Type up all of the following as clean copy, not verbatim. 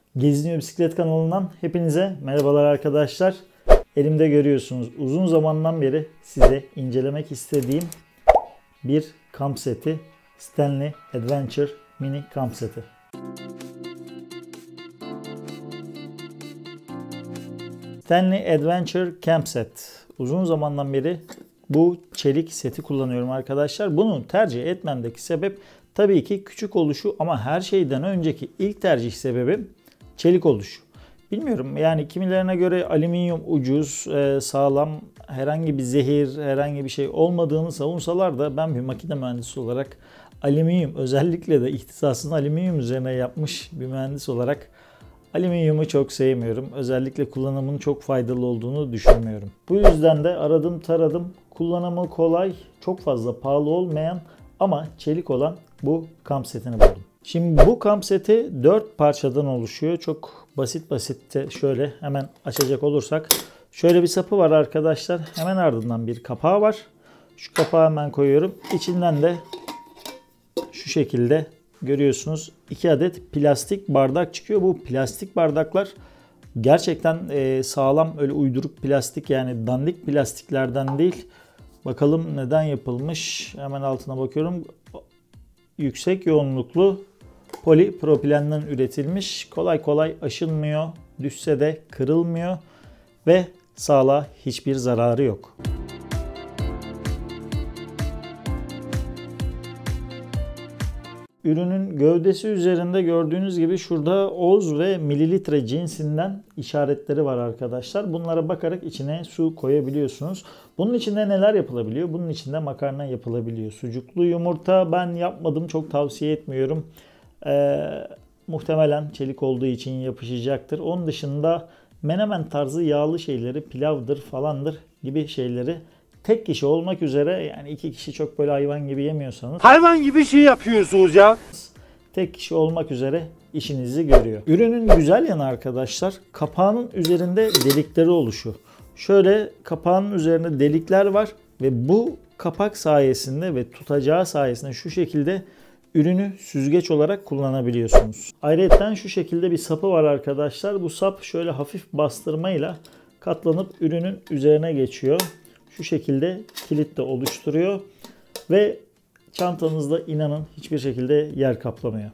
Geziniyor Bisiklet kanalından hepinize merhabalar arkadaşlar. Elimde görüyorsunuz uzun zamandan beri size incelemek istediğim bir kamp seti. Stanley Adventure mini kamp seti. Stanley Adventure Camp Set. Uzun zamandan beri bu çelik seti kullanıyorum arkadaşlar. Bunu tercih etmemdeki sebep tabii ki küçük oluşu ama her şeyden önceki ilk tercih sebebim çelik oluşu. Bilmiyorum yani kimilerine göre alüminyum ucuz, sağlam, herhangi bir zehir, herhangi bir şey olmadığını savunsalar da ben bir makine mühendisi olarak alüminyum, özellikle de ihtisasını alüminyum üzerine yapmış bir mühendis olarak alüminyumu çok sevmiyorum. Özellikle kullanımının çok faydalı olduğunu düşünmüyorum. Bu yüzden de aradım taradım. Kullanımı kolay, çok fazla pahalı olmayan ama çelik olan bu kamp setini buldum. Şimdi bu kamp seti 4 parçadan oluşuyor. Çok basit de şöyle hemen açacak olursak. Şöyle bir sapı var arkadaşlar. Hemen ardından bir kapağı var. Şu kapağı hemen koyuyorum. İçinden de şu şekilde görüyorsunuz 2 adet plastik bardak çıkıyor. Bu plastik bardaklar gerçekten sağlam, öyle uyduruk plastik, yani dandik plastiklerden değil. Bakalım neden yapılmış. Hemen altına bakıyorum. Yüksek yoğunluklu polipropilenden üretilmiş. Kolay kolay aşınmıyor. Düşse de kırılmıyor ve sağlığa hiçbir zararı yok. Ürünün gövdesi üzerinde gördüğünüz gibi şurada oz ve mililitre cinsinden işaretleri var arkadaşlar. Bunlara bakarak içine su koyabiliyorsunuz. Bunun içinde neler yapılabiliyor? Bunun içinde makarna yapılabiliyor. Sucuklu yumurta ben yapmadım, çok tavsiye etmiyorum. Muhtemelen çelik olduğu için yapışacaktır. Onun dışında menemen tarzı yağlı şeyleri, pilavdır falandır gibi şeyleri tek kişi olmak üzere, yani 2 kişi çok böyle hayvan gibi yemiyorsanız, hayvan gibi şey yapıyorsunuz ya. Tek kişi olmak üzere işinizi görüyor. Ürünün güzel yanı arkadaşlar, kapağının üzerinde delikleri oluşu. Şöyle kapağının üzerinde delikler var ve bu kapak sayesinde ve tutacağı sayesinde şu şekilde ürünü süzgeç olarak kullanabiliyorsunuz. Ayrıca şu şekilde bir sapı var arkadaşlar. Bu sap şöyle hafif bastırmayla katlanıp ürünün üzerine geçiyor. Şu şekilde kilit de oluşturuyor ve çantanızda inanın hiçbir şekilde yer kaplamıyor.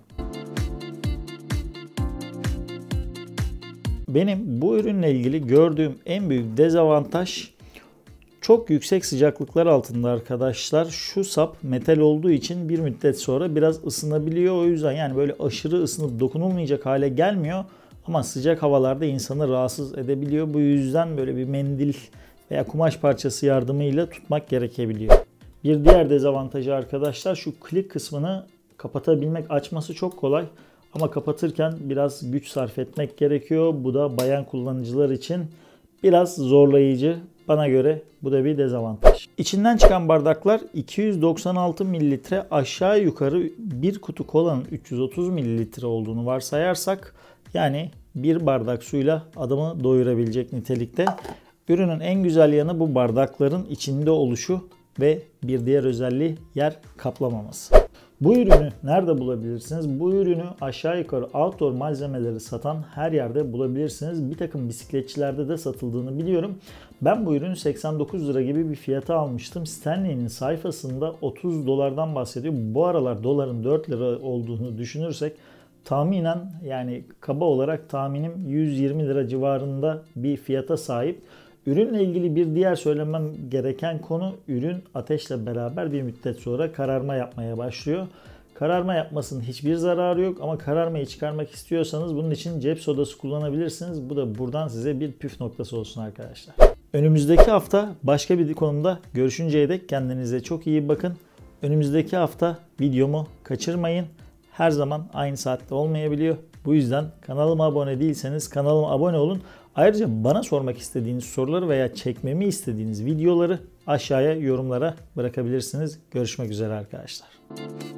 Benim bu ürünle ilgili gördüğüm en büyük dezavantaj, çok yüksek sıcaklıklar altında arkadaşlar şu sap metal olduğu için bir müddet sonra biraz ısınabiliyor. O yüzden yani böyle aşırı ısınıp dokunulmayacak hale gelmiyor ama sıcak havalarda insanı rahatsız edebiliyor. Bu yüzden böyle bir mendil veya kumaş parçası yardımıyla tutmak gerekebiliyor. Bir diğer dezavantajı arkadaşlar, şu klik kısmını kapatabilmek, açması çok kolay ama kapatırken biraz güç sarf etmek gerekiyor. Bu da bayan kullanıcılar için biraz zorlayıcı. Bana göre bu da bir dezavantaj. İçinden çıkan bardaklar 296 mililitre, aşağı yukarı bir kutu kolanın 330 mililitre olduğunu varsayarsak yani bir bardak suyla adamı doyurabilecek nitelikte. Ürünün en güzel yanı bu bardakların içinde oluşu ve bir diğer özelliği yer kaplamaması. Bu ürünü nerede bulabilirsiniz? Bu ürünü aşağı yukarı outdoor malzemeleri satan her yerde bulabilirsiniz. Bir takım bisikletçilerde de satıldığını biliyorum. Ben bu ürünü 89 lira gibi bir fiyata almıştım. Stanley'nin sayfasında 30 dolardan bahsediyor. Bu aralar doların 4 lira olduğunu düşünürsek tahminen, yani kaba olarak tahminim 120 lira civarında bir fiyata sahip. Ürünle ilgili bir diğer söylemem gereken konu, ürün ateşle beraber bir müddet sonra kararma yapmaya başlıyor. Kararma yapmasının hiçbir zararı yok ama kararmayı çıkarmak istiyorsanız bunun için cep sodası kullanabilirsiniz. Bu da buradan size bir püf noktası olsun arkadaşlar. Önümüzdeki hafta başka bir konuda görüşünceye dek kendinize çok iyi bakın. Önümüzdeki hafta videomu kaçırmayın. Her zaman aynı saatte olmayabiliyor. Bu yüzden kanalıma abone değilseniz kanalıma abone olun. Ayrıca bana sormak istediğiniz soruları veya çekmemi istediğiniz videoları aşağıya yorumlara bırakabilirsiniz. Görüşmek üzere arkadaşlar.